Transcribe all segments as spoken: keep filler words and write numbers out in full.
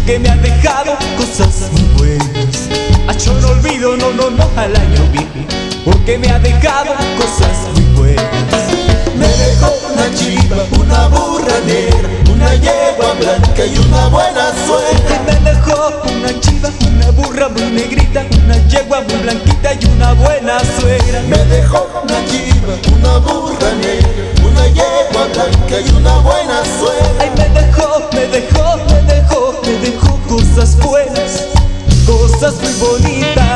porque me ha dejado cosas muy buenas. Ah, yo no olvido, no, no, no al año viejo, porque me ha dejado cosas muy buenas. Me dejó una chiva, una burra negra, una yegua blanca y una buena suegra. Me dejó una chiva, una burra muy negrita, una yegua muy blanquita y una buena suegra. Me dejó una chiva, una burra negra, una yegua blanca y una buena suegra. Ay, me dejó, me dejó, me dejó, me dejó cosas buenas, cosas muy bonitas.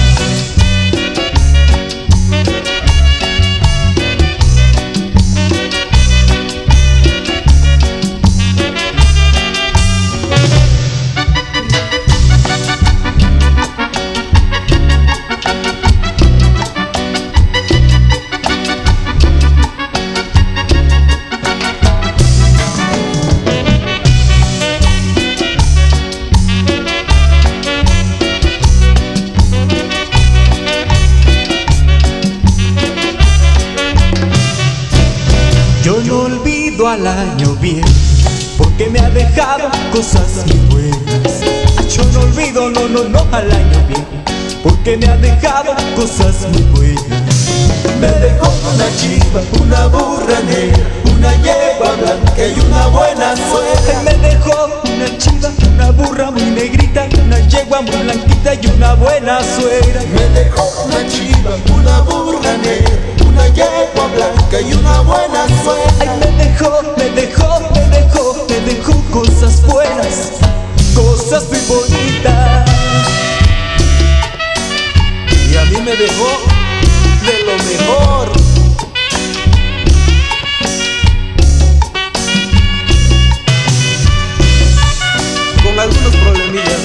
Yo no olvido al año viejo, porque me ha dejado cosas muy buenas. Yo no olvido, no, no, no al año viejo, porque me ha dejado cosas muy buenas. Me dejó una chiva, una burra negra, una yegua blanca y una buena suegra. Me dejó una chiva, una burra muy negrita, una yegua muy blanquita y una buena suegra. Me dejó una chiva, una burra negra, una yegua blanca y una buena suegra. Ay, me dejó, me dejó, me dejó, me dejó cosas buenas, cosas muy bonitas. Y a mí me dejó de lo mejor. Con algunos problemillas.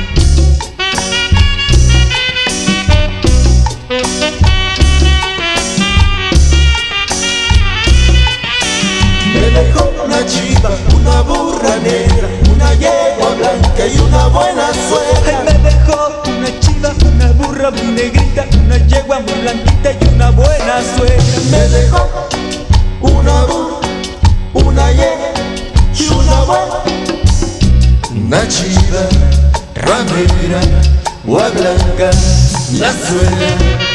Me dejó una chiva, una burra negra, una yegua blanca y una buena suegra. Ay, me dejó una chiva, una burra muy negrita, una yegua muy blanquita y una buena suegra. Me dejó una burra, una yegua y una buena. Una chiva, ramera, gua blanca, la suegra.